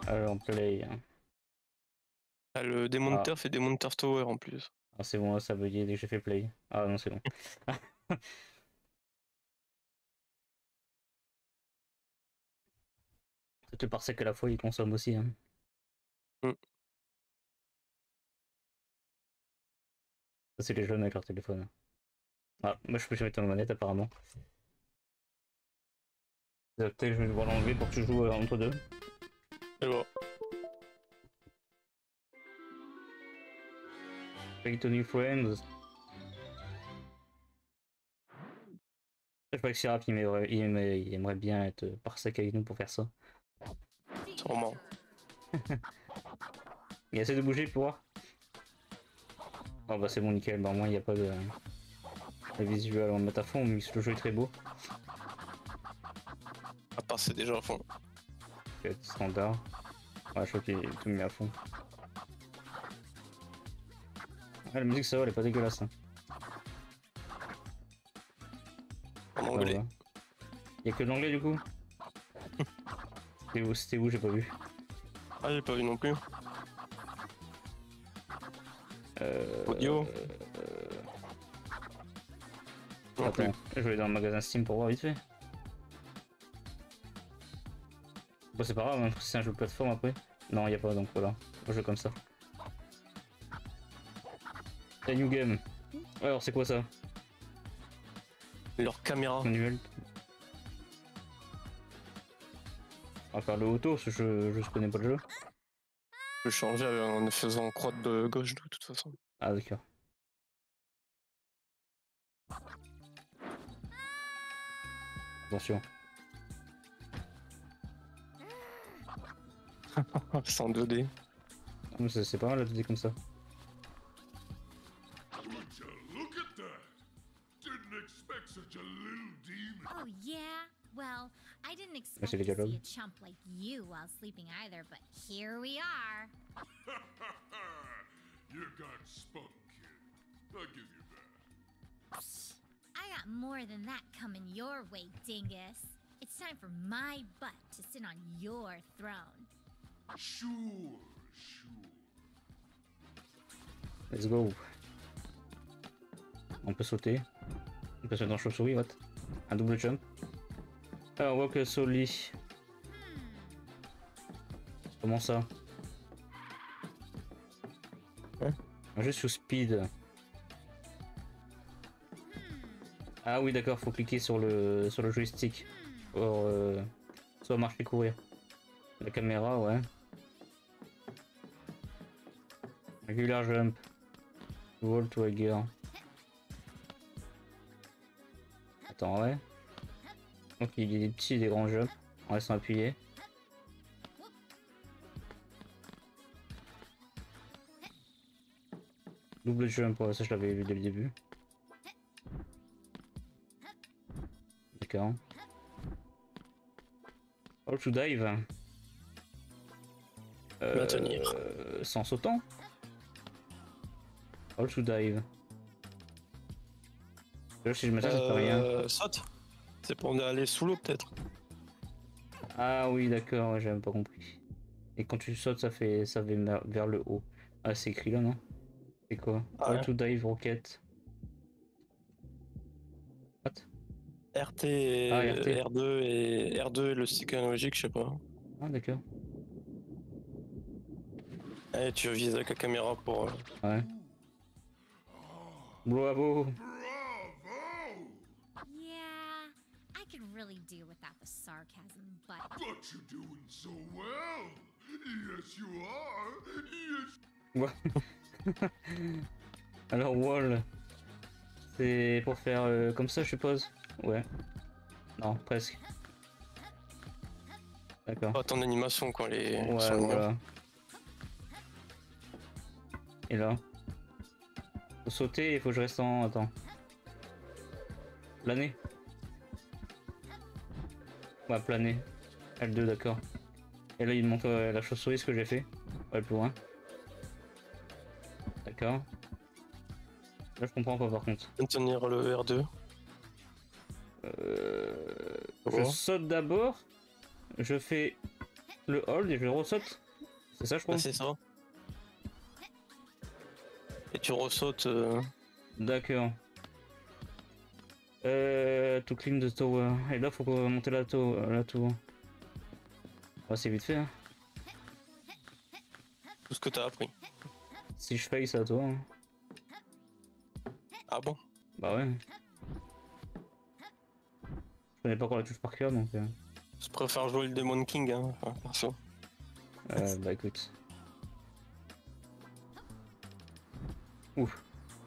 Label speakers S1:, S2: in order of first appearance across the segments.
S1: Alors, play.
S2: Ah, le Demon Turf fait Demon Turf Tower en plus.
S1: Ah, c'est bon, ça veut dire dès que j'ai fait play. Ah non, c'est bon. C'est le parsec à la fois, il consomme aussi. Hein.
S2: Mm.
S1: Ça, c'est les jeunes avec leur téléphone. Ah, moi je peux jamais mettre la manette apparemment. Peut-être que je vais devoir l'enlever pour que tu joues entre deux.
S2: Et bon.
S1: Play to new friends. Je sais pas que Syrap il aimerait bien être parsec avec nous pour faire ça.
S2: Sûrement.
S1: Il essaie de bouger pour voir. Oh bah c'est bon nickel, bah au moins il n'y a pas de visuel, on va mettre à fond, mais le jeu est très beau.
S2: À part c'est déjà à fond.
S1: C'est standard. Ouais, je crois qu'il est tout mis à fond. Ah, la musique ça va, elle est pas dégueulasse. Hein.
S2: En anglais.
S1: Ouais. Il y a que de l'anglais du coup. C'était où, j'ai pas vu.
S2: Ah, j'ai pas vu non plus. Audio. Non plus.
S1: Attends, je vais aller dans le magasin Steam pour voir vite fait. Bon, c'est pas grave, hein, c'est un jeu de plateforme après. Non, y a pas donc voilà. Un jeu comme ça. La New Game. Alors, c'est quoi ça?
S2: Leur caméra.
S1: Manuel. On va faire le auto, parce que je connais pas le jeu.
S2: Je peux changer en faisant croix de gauche de toute façon.
S1: Ah, d'accord. Attention.
S2: C'est en 2D.
S1: C'est pas mal la 2D comme ça.
S3: Oh yeah? Well, I didn't expect
S1: c'est les
S3: to see
S1: dialogues.
S3: a chump like you while sleeping either, but here we are.
S4: You got spunk, kid. I'll give you that.
S3: I got more than that coming your way, dingus. It's time for my butt to sit on your throne.
S4: Sure.
S1: Let's go. On peut sauter. On peut se mettre dans chauve-souris, what? Un double jump. Alors, walk slowly. Comment ça?
S2: Ouais.
S1: Juste sous speed. Ah oui, d'accord, faut cliquer sur le joystick. Pour soit marcher courir. La caméra, ouais. Regular jump. Wall to a gear. Attends, ouais. Donc il y a des petits et des grands jumps en restant appuyé. Double jump, ouais, ça je l'avais vu dès le début. D'accord. All to dive.
S2: Maintenir.
S1: Sans sautant. All to dive. Là, si je mets ça, ça fait rien.
S2: Saute. C'est pour aller sous l'eau peut-être.
S1: Ah oui, d'accord, j'avais pas compris. Et quand tu sautes, ça va vers le haut. Ah, c'est écrit là, non? C'est quoi?
S2: Ah,
S1: All
S2: ouais.
S1: to dive rocket. What?
S2: RT et
S1: Ah, RT.
S2: R2 et R2 et le stick analogique, je sais pas.
S1: Ah, d'accord.
S2: Et tu vises avec la caméra pour.
S1: Ouais. Bravo!
S3: Yeah, I could really do without the sarcasm, but
S4: But you're doing so well. Yes, you are. Yes.
S1: Alors, wall. C'est pour faire comme ça, je suppose? Ouais. Non, presque. D'accord.
S2: Pas ton animation quand les.
S1: Ouais,
S2: sont loin.
S1: voilà. Et là? Faut sauter, il faut que je reste en... Attends. Planer? Ouais, planer. L2, d'accord. Et là, il me montre la chauve-souris, ce que j'ai fait. Ouais, plus loin. D'accord. Là, je comprends pas, par contre.
S2: Maintenir le R2.
S1: Je
S2: Oh.
S1: saute d'abord. Je fais le hold et je ressaute. C'est ça, je crois.
S2: Bah, c'est ça. Et tu ressautes.
S1: D'accord. To climb the tower. Et là, faut monter la tour. Ah, c'est vite fait, hein.
S2: Tout ce que t'as appris.
S1: Si je faille, c'est à toi. Hein.
S2: Ah bon?
S1: Bah ouais. Je connais pas encore la touche par cœur, donc...
S2: Je préfère jouer le Demon King, hein, enfin, perso.
S1: bah écoute. Ouf.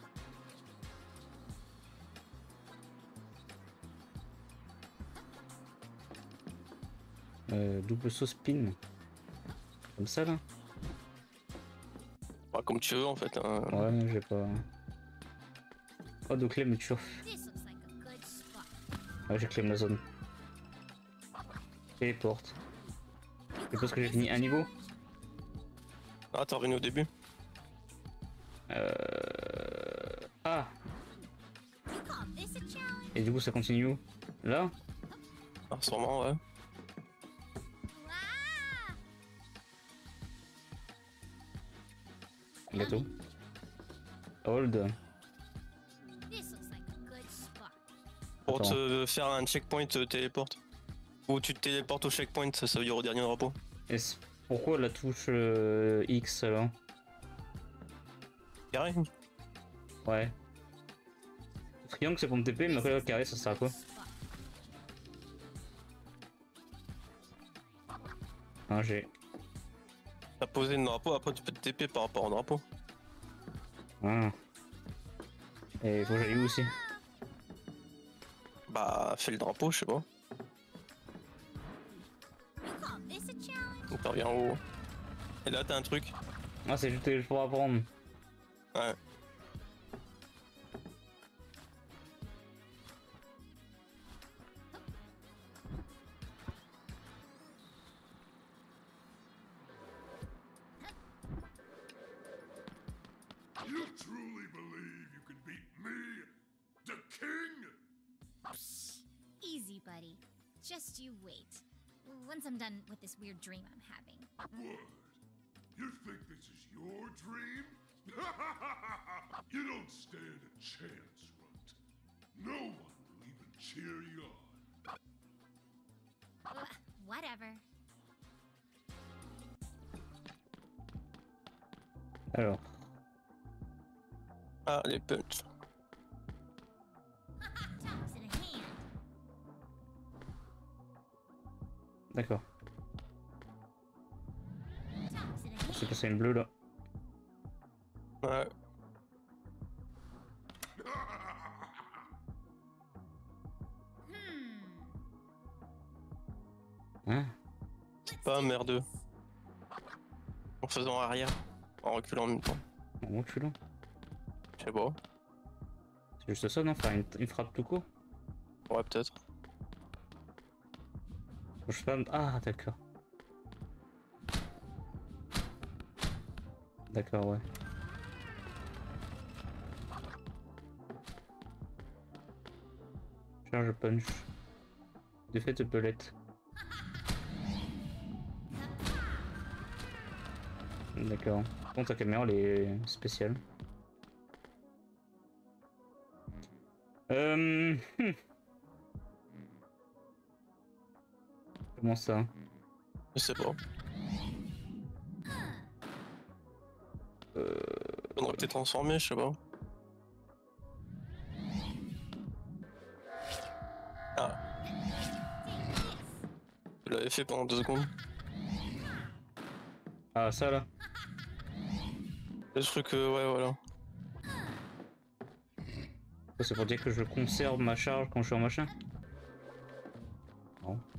S1: Double saut spin. Comme ça là?
S2: Bah, comme tu veux en fait. Hein.
S1: Ouais, j'ai pas. Oh, donc là, me chauffe.
S3: This looks like a good spot.
S1: Ouais, j'ai claim la zone. Téléporte. C'est parce que j'ai fini un niveau.
S2: Ah, t'as revenu au début?
S1: Ah!
S3: You call this a challenge?
S1: Et du coup, ça continue où? Là?
S2: Ah, sûrement, ouais.
S3: Ah!
S1: Gâteau. Hold.
S3: This looks like a good spot.
S2: Pour
S1: Attends.
S2: te faire un checkpoint, téléporte. Ou tu te téléportes au checkpoint, ça veut dire au dernier drapeau.
S1: Pourquoi la touche X alors?
S2: Carré.
S1: Ouais. Le triangle c'est pour me TP, mais après le carré ça sert à quoi? Ah, j'ai.
S2: T'as posé le drapeau, après tu peux te TP par rapport au drapeau.
S1: Ah. Et faut que j'aille où aussi?
S2: Bah, fais le drapeau, je sais pas.
S3: You call this a challenge?
S2: Donc t'en reviens en haut. Et là, t'as un truc.
S1: Ah, c'est juste pour apprendre.
S2: Ouais.
S4: You truly believe you can beat me, the king?
S3: Easy, buddy. Just you wait. Once I'm done with this weird dream I'm having.
S4: What? You think this is your dream? You don't stand a chance, Runt. No one will even cheer you on.
S3: Whatever.
S1: Alors.
S2: Ah, les punch.
S3: Tops in a hand.
S1: D'accord.
S3: Tops in a
S1: C'est
S3: hand.
S1: passé une bleue là.
S2: Ouais.
S1: Hein?
S2: Pas merdeux. En faisant arrière. En reculant en même temps.
S1: En reculant.
S2: Je sais pas.
S1: C'est juste ça, non? Faire une frappe tout court?
S2: Ouais, peut-être.
S1: Je sais pas. Ah, d'accord. D'accord, ouais. Charge punch. De fait, pelette. D'accord. Par contre, ta caméra, elle est spéciale. Hmm. Comment ça?
S2: Je sais pas. On aurait peut-être transformé, je sais pas. Ah. Tu l'avais fait pendant 2 secondes.
S1: Ah, ça là?
S2: Le truc, ouais, voilà.
S1: C'est pour dire que je conserve ma charge quand je suis en machin? Non.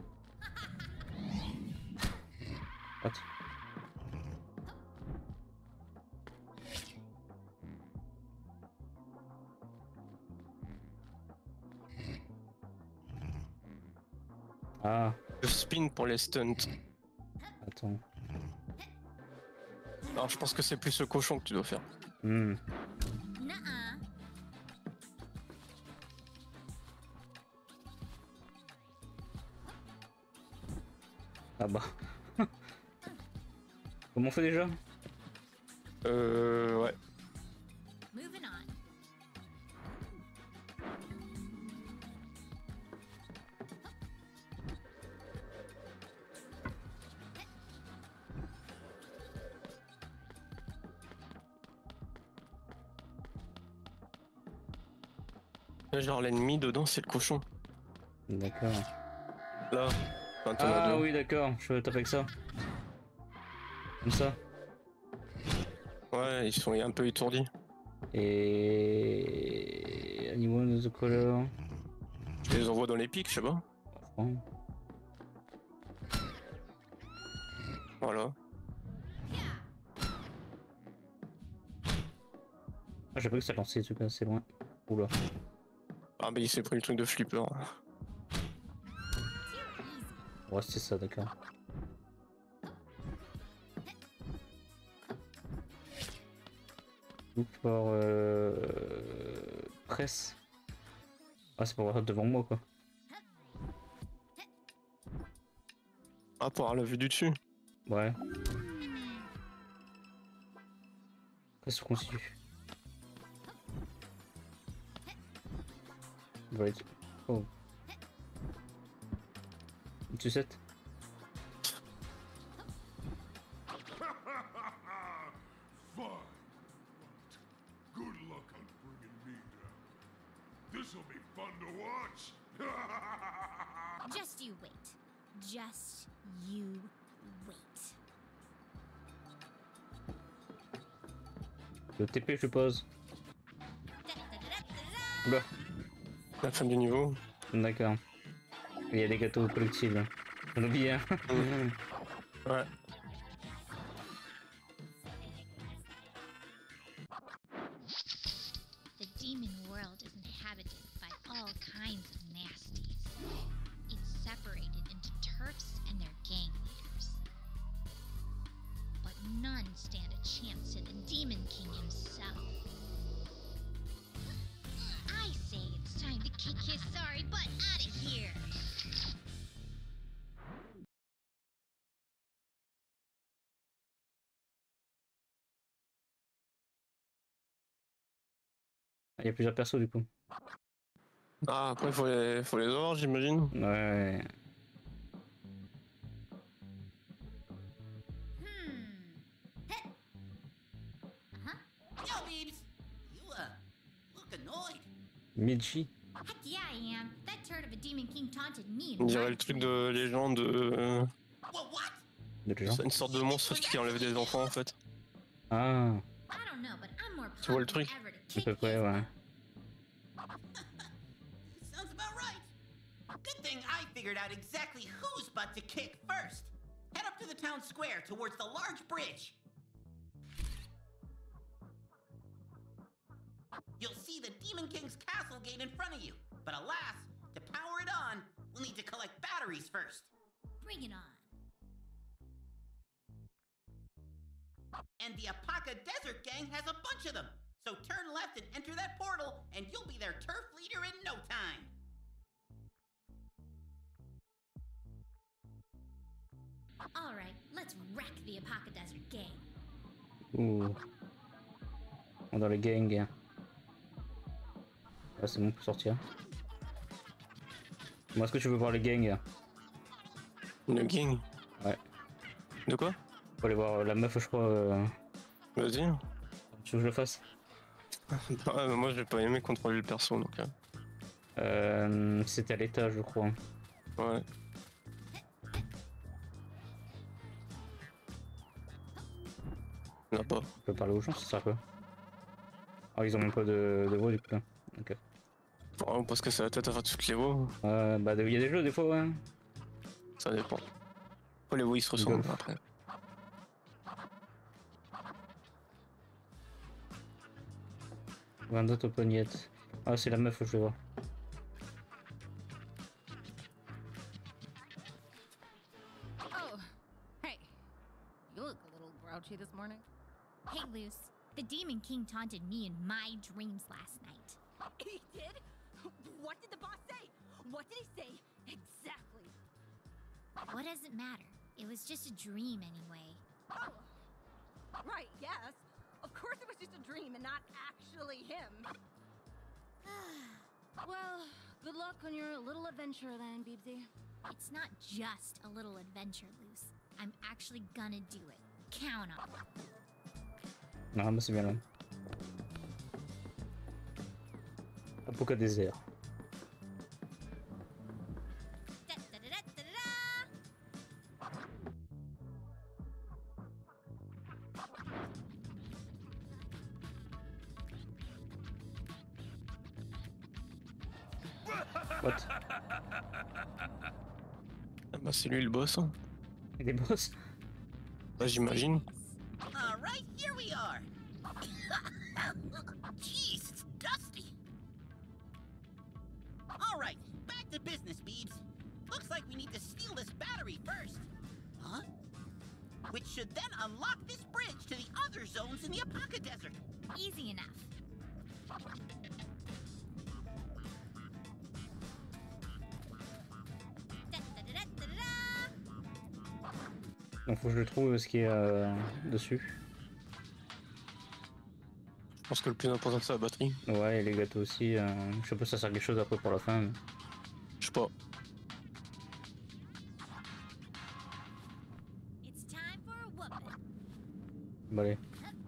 S1: What? Ah,
S2: Le spin pour les stunts.
S1: attends.
S2: Alors, je pense que c'est plus le cochon que tu dois faire.
S1: Hmm.
S3: Nuh-uh.
S1: Ah bah. Comment on fait déjà?
S2: Ouais.
S3: Moving on.
S2: Genre l'ennemi dedans c'est le cochon.
S1: D'accord.
S2: Là, quand on a
S1: Ah
S2: deux.
S1: oui, d'accord, je tape avec ça. Comme ça.
S2: Ouais, ils sont un peu étourdis.
S1: Et... Anyone of the color.
S2: Je les envoie dans les pics, je sais pas.
S1: Oh.
S2: Voilà.
S1: Ah, j'ai pas que ça lançait des trucs assez loin. Oula.
S2: Ah bah il s'est pris le truc de flipper.
S1: Ouais, c'est ça, d'accord. Ou par presse. Ah, c'est pour voir devant moi, quoi.
S2: Ah, pour avoir la vue du dessus.
S1: Ouais. Presse continue. Right. Oh. Tu sais?
S4: Fine. Good luck on bringing me down. This'll be fun to watch.
S3: Just you wait. Just you wait.
S1: Le TP, je suppose.
S3: Da-da-da-da-da-da.
S1: Oula.
S2: La fin du niveau.
S1: D'accord. Il y a des gâteaux collectibles. On oublie, hein.
S2: Ouais.
S3: The demon world is inhabited by all kinds of nasties. It's separated into turfs and their gang leaders. But none stand a chance to the Demon King himself. I say it's time to kick his sorry butt out of here!
S1: Il y a plusieurs persos, du coup.
S2: Ah, après faut les avoir, j'imagine.
S1: Ouais.
S3: Uh-huh.
S5: Yo, Beebs! You, look annoyed.
S1: Michi.
S3: Heck yeah, I am. That turd of a Demon King taunted me.
S2: On dirait le truc de légende.
S5: Well, what?
S1: De gens.
S2: C'est une sorte de monstre qui enlève des enfants en fait.
S1: Ah.
S3: I don't know, but I'm more
S2: Tu vois le
S3: pumped than
S2: truc?
S3: ever to
S1: À
S3: kick
S1: peu près,
S3: his
S1: ouais.
S5: Sounds about right. Good thing I figured out exactly whose butt to kick first. Head up to the town square towards the large bridge. You'll see the Demon King's castle gate in front of you. But alas, to power it on, we'll need to collect batteries first.
S3: Bring it on.
S5: And the Apaka Desert Gang has a bunch of them. So turn left and enter that portal, and you'll be their turf leader in no time.
S3: All right, let's wreck the Apaka Desert gang.
S1: Ouh. On est dans les gangs. Ah, c'est bon pour sortir. Moi, est-ce que tu veux voir les gangs?
S2: Le gang.
S1: Ouais.
S2: De quoi?
S1: Faut aller voir la meuf, je crois.
S2: Vas-y.
S1: Tu veux que je le fasse?
S2: Ouais, moi j'ai pas aimé contrôler le perso donc.
S1: C'était à l'étage, je crois.
S2: Ouais. Là-bas.
S1: On peut parler aux gens, ça sert à quoi? Ah, ils ont même pas de voix, du coup. Là. Ok.
S2: Bon, parce que c'est la tête à faire toutes les voix.
S1: Bah, il y a des jeux, des fois, ouais.
S2: Ça dépend. Après les voix ils se ressemblent
S1: Golf.
S2: après.
S1: Vendetta Open Yet. Ah, c'est la meuf, je vais voir.
S6: Oh, hey. You look a little grouchy this morning.
S3: Hey, Luce. The Demon King taunted me in my dreams last night.
S6: He did? What did the boss say? What did he say? Exactly.
S3: What does it matter? It was just a dream anyway.
S6: Oh, right, yes. Of course it was just a dream and not actually him. Well, good luck on your little adventure then, Beebsy.
S3: It's not just a little adventure, Luce. I'm actually gonna do it. Count on it.
S1: Non, bah c'est bien là. Apoca désert.
S3: Da-da-da-da-da-da!
S1: What?
S2: Ah bah c'est lui le boss, hein.
S1: Il est boss?
S2: Bah j'imagine.
S5: All right, here we are. Jeez, it's dusty. All right, back to business, Beebs. Looks like we need to steal this battery first. Huh? Which should then unlock this bridge to the other zones in the Apoca Desert.
S3: Easy enough. Da-da-da-da-da-da!
S1: Donc faut que je le trouve ce qui est dessus.
S2: Je pense que le plus important c'est la batterie.
S1: Ouais, et les gâteaux aussi. Je sais pas si ça sert à quelque chose après pour la fin. Mais...
S2: Je sais pas.
S3: It's time for a whooping.
S1: Bon allez.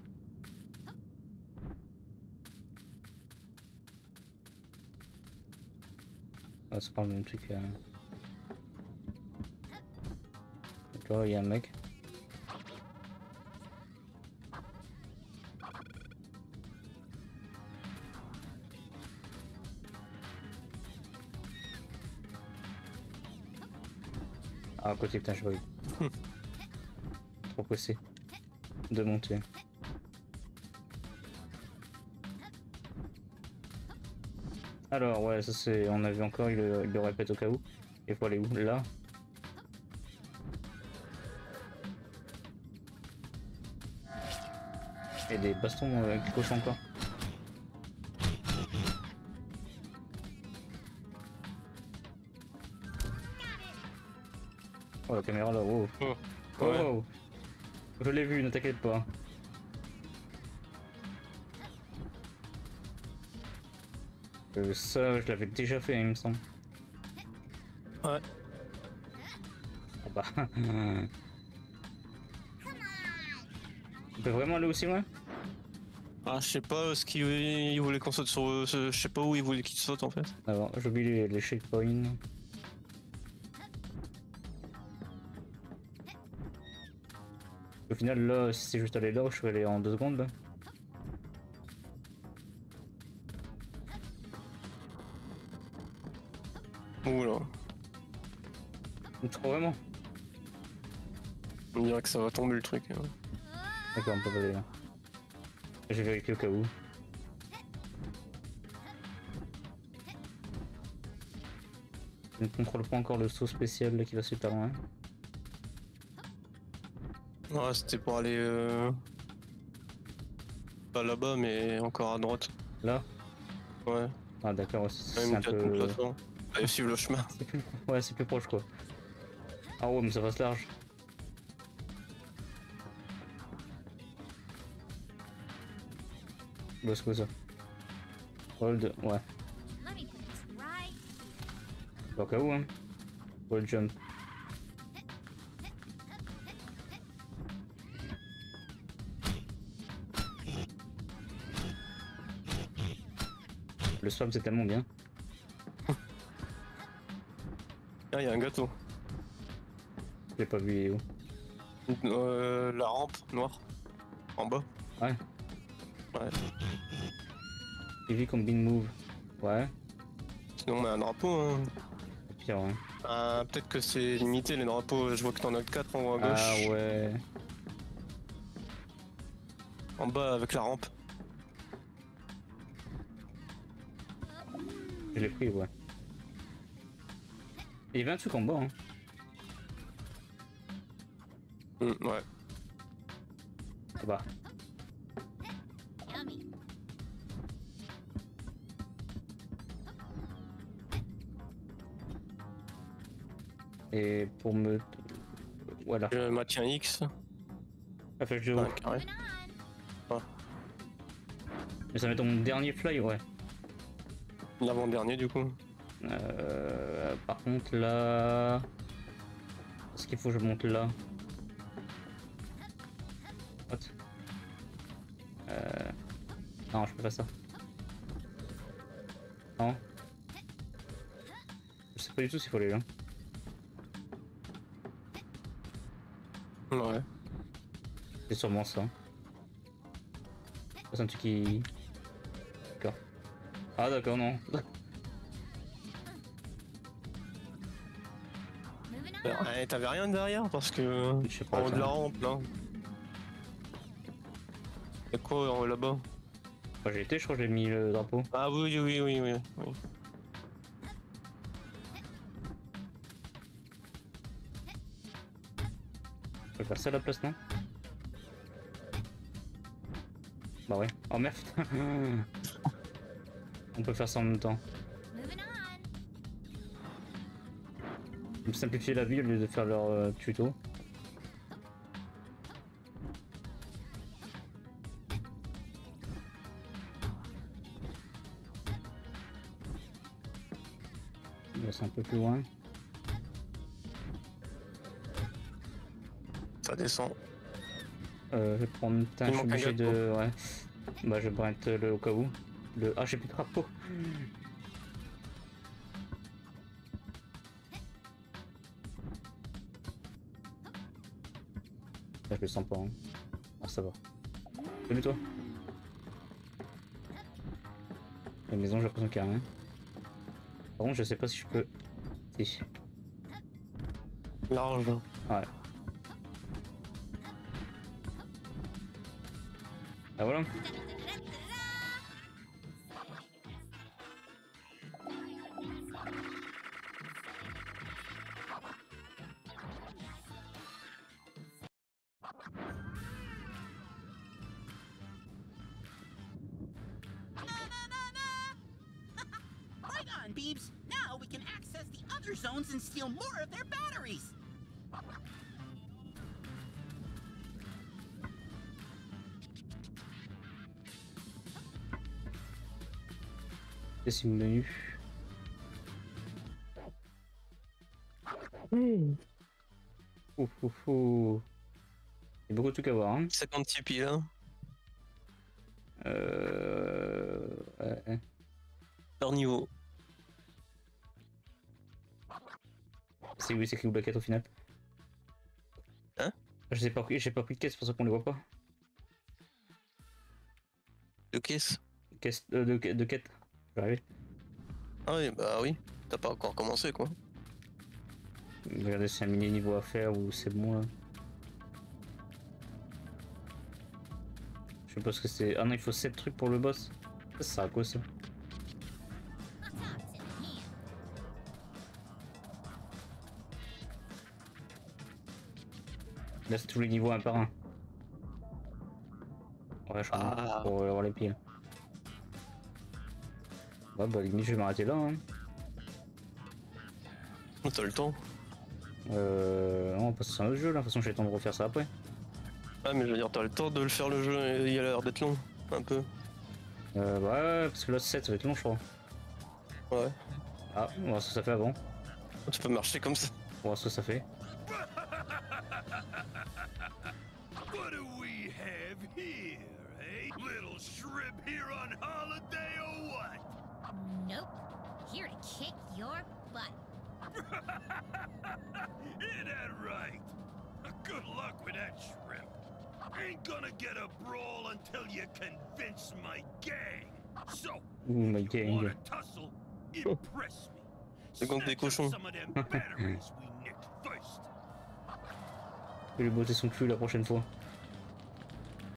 S1: Ah, c'est pas le même truc. D'accord, il y a un mec. Ah, à côté, putain, je vois. Trop pressé de monter. Alors, ouais, ça c'est. On a vu encore, il le répète au cas où. Il faut aller où? Là. Et des bastons qui cochent encore. Oh, la caméra là, wow.
S2: Oh.
S1: Oh,
S2: Ouais.
S1: wow. Je l'ai vu, ne t'inquiète pas. Ça, je l'avais déjà fait, il me semble.
S2: Ouais.
S1: Ah bah. On peut vraiment aller aussi loin?
S2: Ah je sais pas ce qu'il il voulait qu'on saute sur. Je sais pas où il voulait qu'il saute en fait.
S1: Alors, j'oublie les checkpoints. Au final, là, si c'est juste aller là, je vais aller en 2 secondes là.
S2: Oula.
S1: Trop vraiment?
S2: On dirait que ça va tomber le truc. Hein.
S1: D'accord, on peut pas aller là. J'ai vérifié au cas où. Je ne contrôle pas encore le saut spécial là, qui va super loin.
S2: Ouais, c'était pour aller. Pas là-bas, mais encore à droite.
S1: Là?
S2: Ouais.
S1: Ah d'accord, ouais, c'est
S2: Même
S1: un
S2: peut-être
S1: peu...
S2: une plateforme. Allez, suivre le chemin.
S1: C'est plus... Ouais, c'est plus proche quoi. Ah ouais, mais ça passe large. Bah, c'est quoi ça? Hold, ouais.
S3: Let me put this right.
S1: Au cas où, hein. Hold jump. Le spam c'est tellement bien.
S2: Ah, il y a un gâteau.
S1: J'ai pas vu il est où.
S2: La rampe noire. En bas.
S1: Ouais.
S2: Ouais.
S1: Heavy combine move. Ouais.
S2: Sinon, on a un drapeau. Hein.
S1: Pire, ouais.
S2: Ah, peut-être que c'est limité les drapeaux. Je vois que t'en as 4 en haut à gauche.
S1: Ah ouais.
S2: En bas avec la rampe.
S1: Je l'ai pris, ouais. Et il y avait un truc en bas, hein.
S2: Ouais.
S1: Ah bah.
S3: Yummy.
S1: Et pour me... Voilà.
S2: Je maintiens X.
S1: La flèche de haut.
S2: Ah, carré.
S3: Moving on.
S1: Mais ça met ton dernier fly, ouais.
S2: L'avant-dernier du coup.
S1: Par contre là... Est-ce qu'il faut que je monte là? What? Non, je peux pas ça. Non. Je sais pas du tout s'il faut aller là.
S2: Ouais.
S1: C'est sûrement ça. C'est un truc qui... D'accord. Ah d'accord, non.
S3: Moving on.
S2: Ouais, t'avais rien derrière parce que.
S1: Je sais pas,
S2: En haut de la
S1: attends.
S2: rampe là. Y'a quoi là-bas?
S1: Quand j'ai été, je crois que j'ai mis le drapeau.
S2: Ah oui, oui, oui, oui, oui.
S1: Je peux faire ça à la place, non? Bah ouais. Oh merde, putain. On peut faire ça en même temps.
S3: Moving on.
S1: Me simplifier la vie au lieu de faire leur tuto. Là, c'est un peu plus loin.
S2: Ça descend.
S1: Je vais prendre. Putain,
S2: Il
S1: je suis
S2: manque un
S1: obligé
S2: gars,
S1: de. Ouais. Bah, je vais prendre le au cas où. Le. Ah, j'ai plus de drapeau. Là, je le sens pas. Hein. Ah, ça va. Salut toi. La maison, j'ai l'impression qu'il y a rien. Par contre, je sais pas si je peux. Si.
S2: Large.
S1: Ouais. Ah voilà.
S5: Right on, Beebs. Now we can access the other zones and steal more of their batteries.
S1: C'est le menu. Ouf, ouf, ouf. Il y a beaucoup de trucs à voir. Hein.
S2: 56 pieds là.
S1: Ouais.
S2: Leur niveau.
S1: C'est oui, c'est écrit Black Hat au final.
S2: Hein?
S1: J'ai pas pris de caisse, c'est pour ça qu'on les voit pas.
S2: De caisse.
S1: Caisse de quête. J'arrive.
S2: Ah oui, bah oui. T'as pas encore commencé quoi.
S1: Regardez, c'est un mini niveau à faire ou c'est bon là. Je sais pas ce que c'est. Ah non, il faut 7 trucs pour le boss. Ça sert à quoi ça?
S3: What's up, in here?
S1: Là, c'est tous les niveaux un par un. Ouais, je crois.
S2: Ah.
S1: Pour avoir les pieds. Ouais, bah, limite, je vais m'arrêter là. Hein.
S2: T'as le temps.
S1: Non, on passe sur un autre jeu là. De toute façon, j'ai le temps de refaire ça après.
S2: Ah mais je veux dire, t'as le temps de le faire le jeu, il a l'air d'être long. Un peu.
S1: Ouais, parce que là, 7, ça va être long, je crois.
S2: Ouais.
S1: Ah, on va voir ce que ça fait avant.
S2: Tu peux marcher comme ça.
S1: On va voir ce que ça fait.
S4: What do we have here, eh? Little shrimp here on holiday or what?
S3: Nope. Here to kick your butt.
S4: Ain't that right? Good luck with that shrimp. Ain't gonna get a brawl until you convince my gang. So,
S1: Ouh, my
S4: you
S1: gang.
S4: wanna tussle? Impress me.
S2: C'est contre des
S4: Snatch up
S2: cochons.
S4: some of them batteries we nicked first.
S1: Je vais lui botter son cul la prochaine fois.